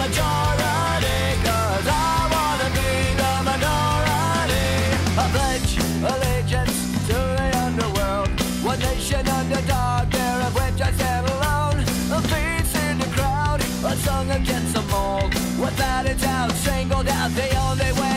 majority, 'cause I wanna be the minority. I pledge allegiance to the underworld, one nation under dog, there of which I stand alone. A face in the crowd, a song against the mold. Without a doubt, strangled out the only way